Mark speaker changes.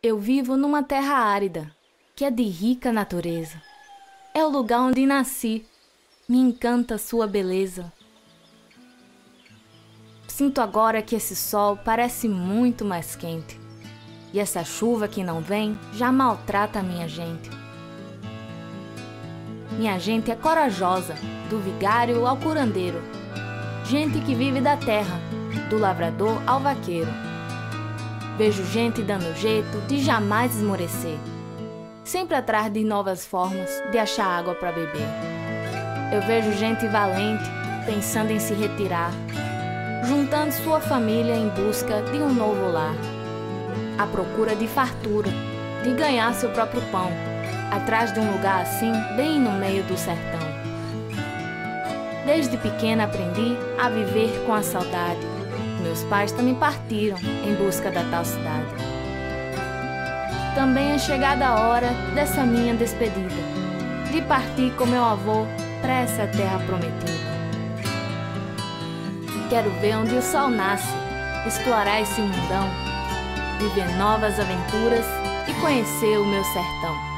Speaker 1: Eu vivo numa terra árida, que é de rica natureza. É o lugar onde nasci, me encanta sua beleza. Sinto agora que esse sol parece muito mais quente, e essa chuva que não vem já maltrata a minha gente. Minha gente é corajosa, do vigário ao curandeiro, gente que vive da terra, do lavrador ao vaqueiro. Vejo gente dando jeito de jamais esmorecer, sempre atrás de novas formas de achar água para beber. Eu vejo gente valente, pensando em se retirar, juntando sua família em busca de um novo lar, à procura de fartura, de ganhar seu próprio pão, atrás de um lugar assim, bem no meio do sertão. Desde pequena aprendi a viver com a saudade. Meus pais também partiram em busca da tal cidade. Também é chegada a hora dessa minha despedida, de partir com meu avô para essa terra prometida. Quero ver onde o sol nasce, explorar esse mundão, viver novas aventuras e conhecer o meu sertão.